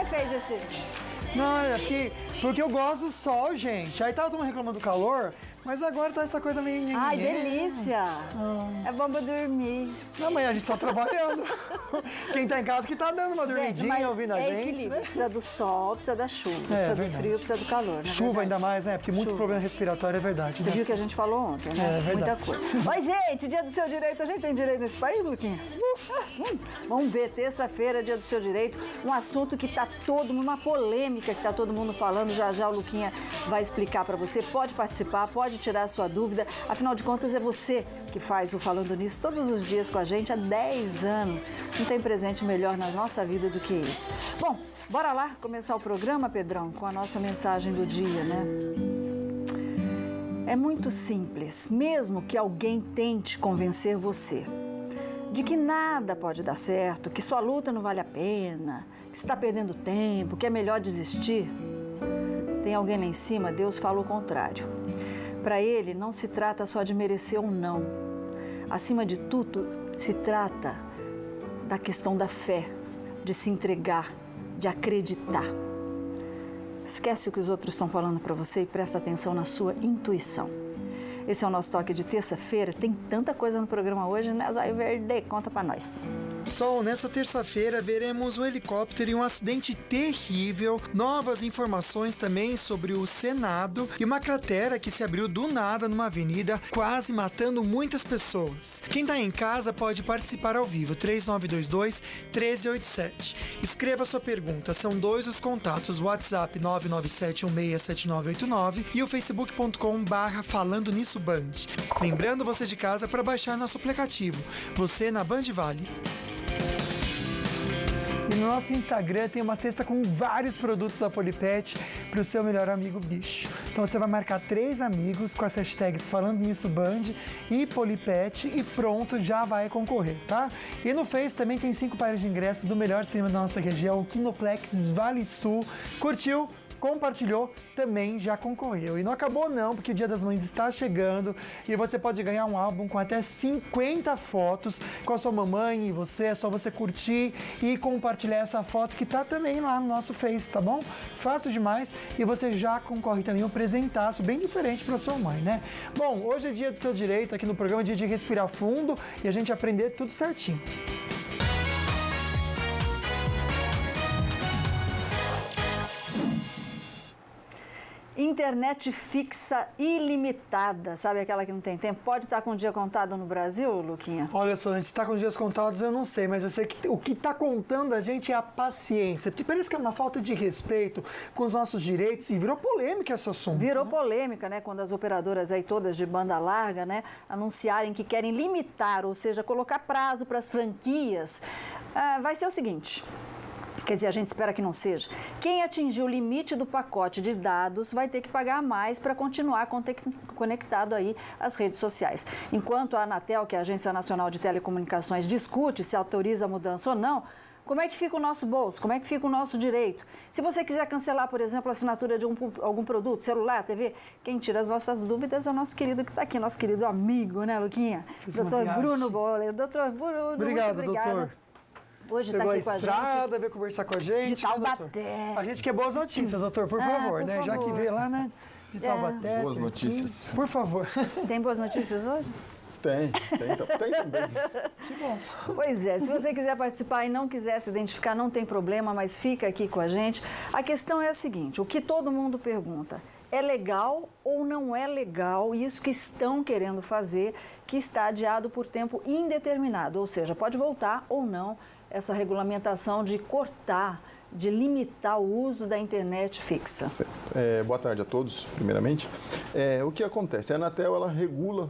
fez esse? Não, é porque eu gosto do sol, gente. Aí tava todo mundo reclamando do calor, mas agora tá essa coisa meio... Ai, delícia! É bom pra dormir. Não, mas a gente tá trabalhando. Quem tá em casa que tá dando uma dormidinha, ouvindo a gente, equilíbrio. né? Precisa do sol, precisa da chuva. Precisa do frio, precisa do calor, né? Chuva ainda mais, né? Porque muito problema respiratório, é verdade. Você viu que a gente falou ontem, né? É verdade. Muita coisa. Mas, gente, dia do seu direito, a gente tem direito nesse país, Luquinha? Vamos ver, terça-feira, dia do seu direito, um assunto que tá todo mundo, uma polêmica que tá todo mundo falando, já o Luquinha vai explicar pra você. Pode participar, pode tirar a sua dúvida, afinal de contas é você que faz o Falando Nisso todos os dias com a gente há 10 anos. Não tem presente melhor na nossa vida do que isso. Bom, bora lá começar o programa, Pedrão, com a nossa mensagem do dia, né? É muito simples, mesmo que alguém tente convencer você de que nada pode dar certo, que sua luta não vale a pena, que você está perdendo tempo, que é melhor desistir. Tem alguém lá em cima, Deus fala o contrário. Para Ele, não se trata só de merecer um não. Acima de tudo, se trata da questão da fé, de se entregar, de acreditar. Esquece o que os outros estão falando para você e presta atenção na sua intuição. Esse é o nosso toque de terça-feira. Tem tanta coisa no programa hoje, né, Zóio Verde? Conta pra nós. Sol, nessa terça-feira veremos um helicóptero e um acidente terrível, novas informações também sobre o Senado e uma cratera que se abriu do nada numa avenida, quase matando muitas pessoas. Quem tá em casa pode participar ao vivo, 3922-1387. Escreva sua pergunta, são 2 os contatos, WhatsApp 997167989 e o facebook.com/Falando Nisso Band. Lembrando você de casa para baixar nosso aplicativo, você na Band Vale. E no nosso Instagram tem uma cesta com vários produtos da Polipet para o seu melhor amigo bicho. Então você vai marcar 3 amigos com as hashtags Falando Nisso Band e Polipet e pronto, já vai concorrer, tá? E no Face também tem 5 pares de ingressos do melhor cinema da nossa região, o Kinoplex Vale Sul. Curtiu? Compartilhou, também já concorreu. E não acabou não, porque o Dia das Mães está chegando e você pode ganhar um álbum com até 50 fotos com a sua mamãe e você. É só você curtir e compartilhar essa foto que tá também lá no nosso Face, tá bom? Fácil demais e você já concorre também a um presentaço bem diferente para sua mãe, né? Bom, hoje é dia do seu direito aqui no programa, dia de respirar fundo e a gente aprender tudo certinho. Internet fixa ilimitada, sabe aquela que não tem tempo? Pode estar com o dia contado no Brasil, Luquinha? Olha só, se está com os dias contados eu não sei, mas eu sei que o que está contando a gente é a paciência, porque parece que é uma falta de respeito com os nossos direitos e virou polêmica esse assunto. Virou polêmica, né? Quando as operadoras aí todas de banda larga, né, anunciarem que querem limitar, ou seja, colocar prazo para as franquias. Vai ser o seguinte... Quer dizer, a gente espera que não seja. Quem atingir o limite do pacote de dados vai ter que pagar mais para continuar conectado aí às redes sociais. Enquanto a Anatel, que é a Agência Nacional de Telecomunicações, discute se autoriza a mudança ou não, como é que fica o nosso bolso? Como é que fica o nosso direito? Se você quiser cancelar, por exemplo, a assinatura de algum produto, celular, TV, quem tira as nossas dúvidas é o nosso querido que está aqui, nosso querido amigo, né, Luquinha? Doutor Bruno Boller. Doutor Bruno, obrigado, doutor. Hoje está aqui com a gente. Veio conversar com a gente. De Taubaté. A gente quer boas notícias, doutor, por favor, né? Favor. Já que veio lá, né? De Taubaté. Boas notícias. Por favor. Tem boas notícias hoje? Tem também. Que bom. Pois é, se você quiser participar e não quiser se identificar, não tem problema, mas fica aqui com a gente. A questão é a seguinte, o que todo mundo pergunta, é legal ou não é legal isso que estão querendo fazer, que está adiado por tempo indeterminado, ou seja, pode voltar ou não essa regulamentação de cortar, de limitar o uso da internet fixa. Boa tarde a todos, primeiramente. O que acontece? A Anatel, ela regula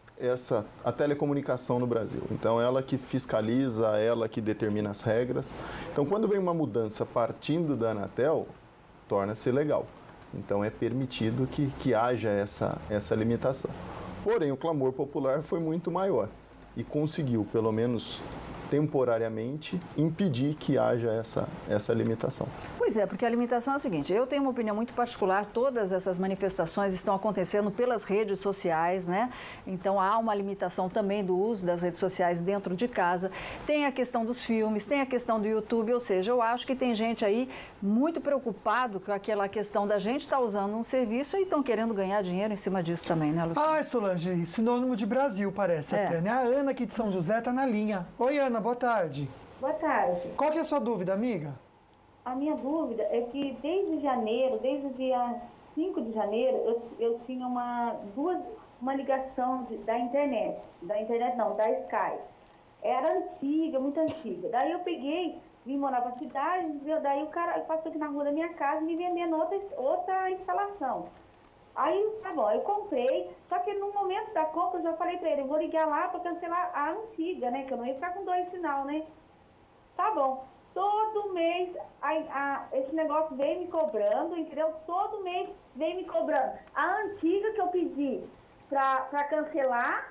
a telecomunicação no Brasil. Então, ela que fiscaliza, ela que determina as regras. Então, quando vem uma mudança partindo da Anatel, torna-se legal. Então, é permitido que haja essa limitação. Porém, o clamor popular foi muito maior e conseguiu, pelo menos temporariamente, impedir que haja essa limitação. Pois é, porque a limitação é a seguinte, eu tenho uma opinião muito particular, todas essas manifestações estão acontecendo pelas redes sociais, né? Então há uma limitação também do uso das redes sociais dentro de casa, tem a questão dos filmes, tem a questão do YouTube, ou seja, eu acho que tem gente aí muito preocupado com aquela questão da gente estar usando um serviço e estão querendo ganhar dinheiro em cima disso também, né, Luquinha? Ai, Solange, sinônimo de Brasil parece até, né? A Ana aqui de São José está na linha. Oi, Ana, boa tarde. Boa tarde. Qual que é a sua dúvida, amiga? A minha dúvida é que desde janeiro, desde o dia 5 de janeiro, eu tinha uma ligação da internet. Da internet não, da Sky. Era antiga, muito antiga. Daí eu peguei, vim morar pra cidade, daí o cara passou aqui na rua da minha casa me vendendo outra instalação. Aí, tá bom, eu comprei, só que no momento da compra eu já falei pra ele, eu vou ligar lá pra cancelar a antiga, né, que eu não ia ficar com 2 sinal, né. Tá bom, todo mês esse negócio vem me cobrando, entendeu? Todo mês vem me cobrando. A antiga que eu pedi pra cancelar,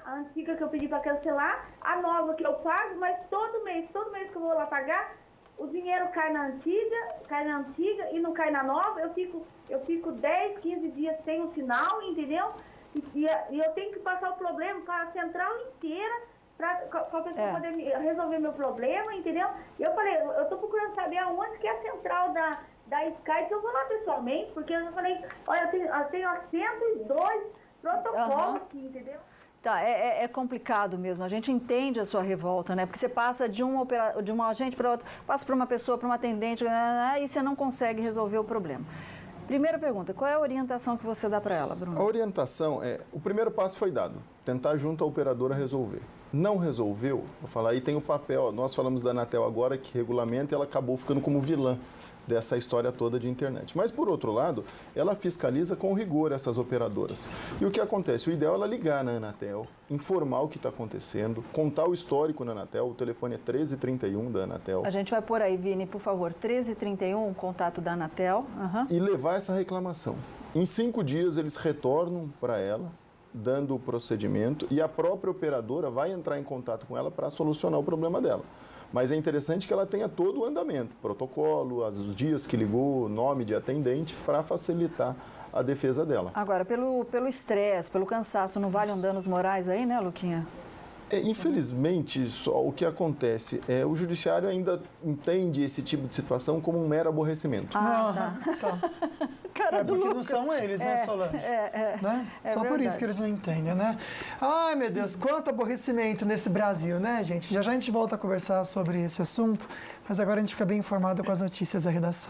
a nova que eu pago, mas todo mês que eu vou lá pagar, o dinheiro cai na antiga e não cai na nova, eu fico 10, 15 dias sem o sinal, entendeu? E eu tenho que passar o problema para a central inteira, para a pessoa poder resolver meu problema, entendeu? E eu falei, eu estou procurando saber aonde que é a central da Sky, que eu vou lá pessoalmente, porque eu falei, olha, eu tenho 102 protocolos aqui, entendeu? Tá, é complicado mesmo, a gente entende a sua revolta, né? Porque você passa de um agente para outro, passa para uma pessoa, para uma atendente, e você não consegue resolver o problema. Primeira pergunta, qual é a orientação que você dá para ela, Bruno? A orientação o primeiro passo foi dado, tentar junto à operadora resolver. Não resolveu, vou falar, aí tem o papel, nós falamos da Anatel agora, que regulamenta, ela acabou ficando como vilã dessa história toda de internet. Mas, por outro lado, ela fiscaliza com rigor essas operadoras. E o que acontece? O ideal é ela ligar na Anatel, informar o que está acontecendo, contar o histórico na Anatel, o telefone é 1331 da Anatel. A gente vai pôr aí, Vini, por favor, 1331, contato da Anatel. E levar essa reclamação. Em 5 dias, eles retornam para ela, dando o procedimento, e a própria operadora vai entrar em contato com ela para solucionar o problema dela. Mas é interessante que ela tenha todo o andamento, protocolo, os dias que ligou, nome de atendente, para facilitar a defesa dela. Agora, pelo estresse, pelo cansaço, não valem danos morais aí, né, Luquinha? Infelizmente, o que acontece é o judiciário ainda entende esse tipo de situação como um mero aborrecimento. Tá. Cara do porque Lucas. não são eles, né, Solange? Né? Só verdade. por isso que eles não entendem, né? Ai, meu Deus, quanto aborrecimento nesse Brasil, né, gente? Já a gente volta a conversar sobre esse assunto, mas agora a gente fica bem informado com as notícias da redação.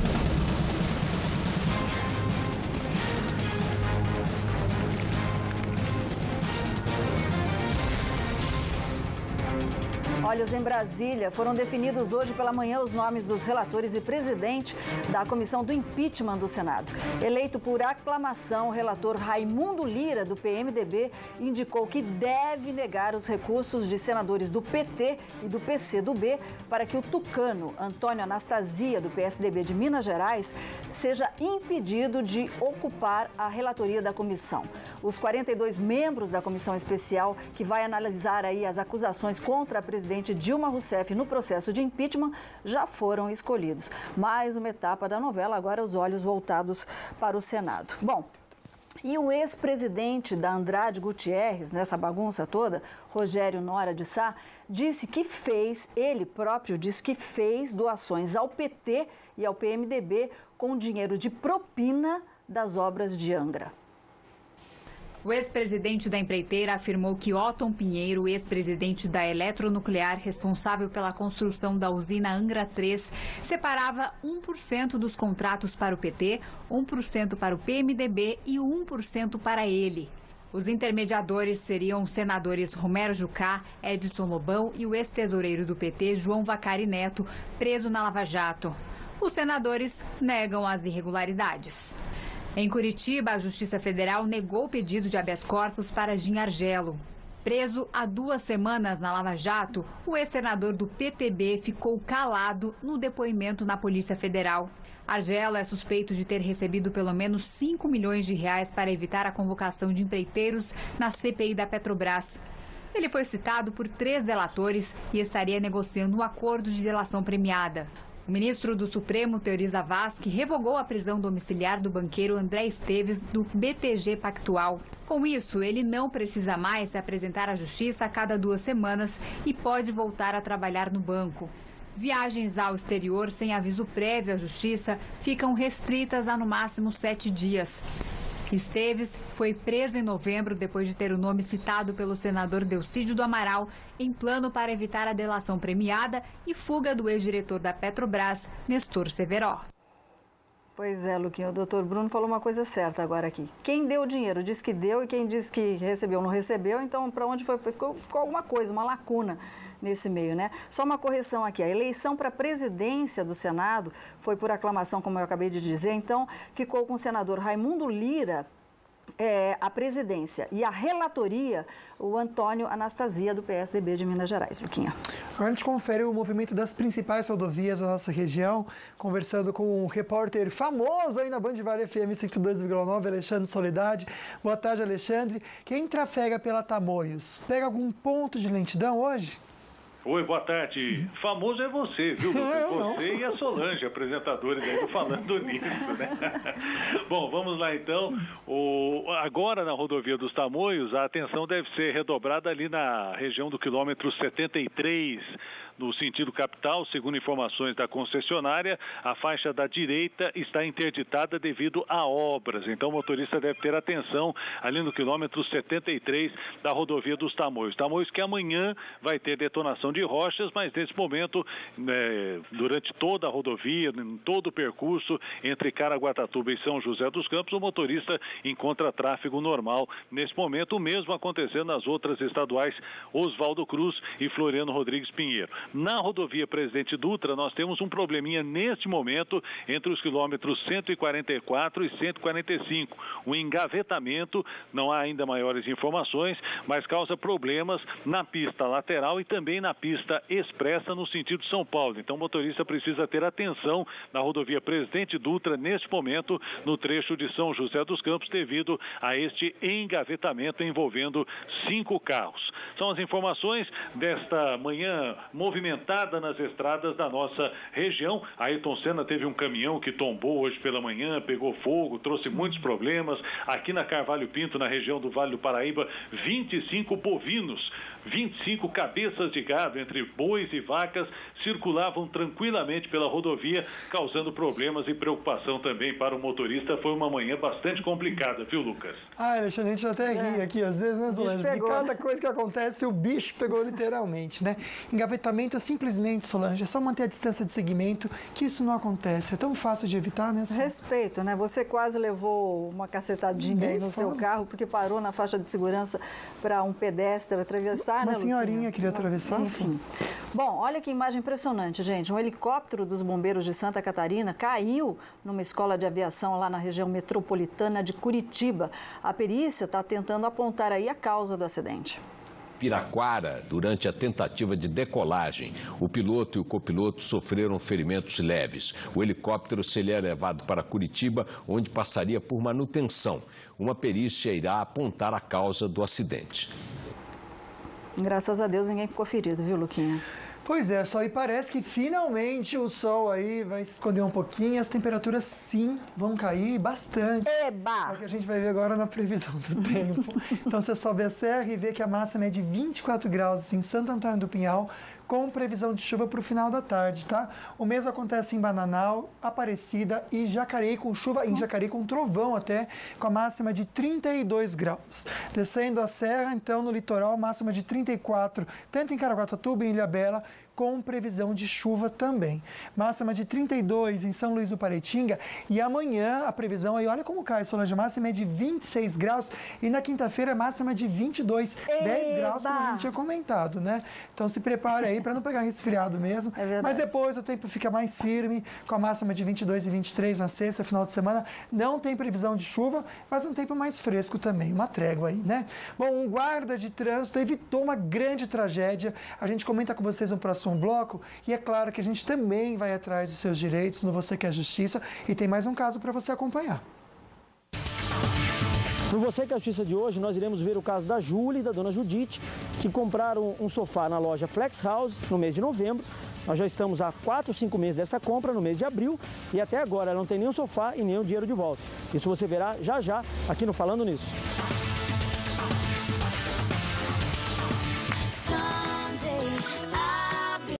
Olhos em Brasília, foram definidos hoje pela manhã os nomes dos relatores e presidente da comissão do impeachment do Senado. Eleito por aclamação, o relator Raimundo Lira, do PMDB, indicou que deve negar os recursos de senadores do PT e do PCdoB para que o tucano Antônio Anastasia, do PSDB de Minas Gerais, seja impedido de ocupar a relatoria da comissão. Os 42 membros da comissão especial, que vai analisar aí as acusações contra a presidente Dilma Rousseff no processo de impeachment, já foram escolhidos. Mais uma etapa da novela, agora os olhos voltados para o Senado. Bom, e o ex-presidente da Andrade Gutierrez, nessa bagunça toda, Rogério Nora de Sá, ele próprio disse que fez doações ao PT e ao PMDB com dinheiro de propina das obras de Angra. O ex-presidente da empreiteira afirmou que Otton Pinheiro, ex-presidente da Eletronuclear, responsável pela construção da usina Angra 3, separava 1% dos contratos para o PT, 1% para o PMDB e 1% para ele. Os intermediadores seriam os senadores Romero Jucá, Edson Lobão e o ex-tesoureiro do PT, João Vacari Neto, preso na Lava Jato. Os senadores negam as irregularidades. Em Curitiba, a Justiça Federal negou o pedido de habeas corpus para Jim Argelo. Preso há 2 semanas na Lava Jato, o ex-senador do PTB ficou calado no depoimento na Polícia Federal. Argelo é suspeito de ter recebido pelo menos 5 milhões de reais para evitar a convocação de empreiteiros na CPI da Petrobras. Ele foi citado por 3 delatores e estaria negociando um acordo de delação premiada. O ministro do Supremo, Teori Zavascki, revogou a prisão domiciliar do banqueiro André Esteves do BTG Pactual. Com isso, ele não precisa mais se apresentar à justiça a cada 2 semanas e pode voltar a trabalhar no banco. Viagens ao exterior sem aviso prévio à justiça ficam restritas a no máximo 7 dias. Esteves foi preso em novembro depois de ter o nome citado pelo senador Delcídio do Amaral em plano para evitar a delação premiada e fuga do ex-diretor da Petrobras, Nestor Severó. Pois é, Luquinha, o doutor Bruno falou uma coisa certa agora aqui. Quem deu o dinheiro disse que deu e quem disse que recebeu não recebeu, então para onde foi? Ficou alguma coisa, uma lacuna nesse meio, né? Só uma correção aqui, a eleição para a presidência do Senado foi por aclamação, como eu acabei de dizer, então ficou com o senador Raimundo Lira a presidência e a relatoria, o Antônio Anastasia, do PSDB de Minas Gerais. Luquinha. Agora a gente confere o movimento das principais rodovias da nossa região, conversando com um repórter famoso aí na Band Vale FM 102,9, Alexandre Soledade. Boa tarde, Alexandre. Quem trafega pela Tamoios, pega algum ponto de lentidão hoje? Oi, boa tarde. Famoso é você, viu, Lucas? Você e a Solange, apresentadores aí do Falando Nisso, né? Bom, vamos lá então. Agora na rodovia dos Tamoios, a atenção deve ser redobrada ali na região do quilômetro 73, no sentido capital. Segundo informações da concessionária, a faixa da direita está interditada devido a obras. Então o motorista deve ter atenção ali no quilômetro 73 da rodovia dos Tamoios. Tamoios que amanhã vai ter detonação de rochas, mas nesse momento, durante toda a rodovia, em todo o percurso entre Caraguatatuba e São José dos Campos, o motorista encontra tráfego normal. Nesse momento, o mesmo acontecendo nas outras estaduais Oswaldo Cruz e Floriano Rodrigues Pinheiro. Na rodovia Presidente Dutra, nós temos um probleminha neste momento entre os quilômetros 144 e 145. O engavetamento, não há ainda maiores informações, mas causa problemas na pista lateral e também na pista expressa no sentido São Paulo. Então o motorista precisa ter atenção na rodovia Presidente Dutra neste momento no trecho de São José dos Campos devido a este engavetamento envolvendo 5 carros. São as informações desta manhã movimentada nas estradas da nossa região. A Ayrton Senna teve um caminhão que tombou hoje pela manhã, pegou fogo, trouxe muitos problemas. Aqui na Carvalho Pinto, na região do Vale do Paraíba, 25 bovinos, 25 cabeças de gado, entre bois e vacas, circulavam tranquilamente pela rodovia, causando problemas e preocupação também para o motorista. Foi uma manhã bastante complicada, viu, Lucas? Alexandre, a gente até ri aqui, às vezes, né, Solange? Porque cada coisa que acontece, o bicho pegou literalmente, né? Engavetamento é simplesmente, Solange, é só manter a distância de segmento, que isso não acontece. É tão fácil de evitar, né? Respeito, né? Você quase levou uma cacetadinha aí no seu carro, porque parou na faixa de segurança para um pedestre atravessar, uma né, senhorinha queria atravessar? Enfim. Bom, olha que imagem impressionante, gente. Um helicóptero dos bombeiros de Santa Catarina caiu numa escola de aviação lá na região metropolitana de Curitiba. A perícia está tentando apontar aí a causa do acidente. Piraquara, durante a tentativa de decolagem, o piloto e o copiloto sofreram ferimentos leves. O helicóptero seria levado para Curitiba, onde passaria por manutenção. Uma perícia irá apontar a causa do acidente. Graças a Deus ninguém ficou ferido, viu, Luquinha? Pois é, só e parece que finalmente o sol aí vai se esconder um pouquinho e as temperaturas sim vão cair bastante. Eba! É o que a gente vai ver agora na previsão do tempo. Então você sobe a serra e vê que a máxima é de 24 graus em Santo Antônio do Pinhal, com previsão de chuva para o final da tarde, tá? O mesmo acontece em Bananal, Aparecida e Jacareí, com chuva em Jacareí, com trovão até, com a máxima de 32 graus. Descendo a serra, então, no litoral, máxima de 34, tanto em Caraguatatuba e em Ilhabela, com previsão de chuva também. Máxima de 32 em São Luís do Paraitinga e amanhã a previsão aí, olha como cai, Solange, máxima é de 26 graus e na quinta-feira máxima de 22, 10 graus, como a gente tinha comentado, né? Então se prepare aí para não pegar resfriado mesmo. É mas depois o tempo fica mais firme, com a máxima de 22 e 23 na sexta, final de semana. Não tem previsão de chuva, mas um tempo mais fresco também, uma trégua aí, né? Bom, um guarda de trânsito evitou uma grande tragédia. A gente comenta com vocês no próximo bloco e é claro que a gente também vai atrás dos seus direitos no Você Quer Justiça e tem mais um caso para você acompanhar. No Você que é a Justiça de hoje, nós iremos ver o caso da Júlia e da dona Judite, que compraram um sofá na loja Flex House no mês de novembro. Nós já estamos há 4 ou 5 meses dessa compra, no mês de abril, e até agora ela não tem nem o sofá e nem o dinheiro de volta. Isso você verá já já aqui no Falando Nisso.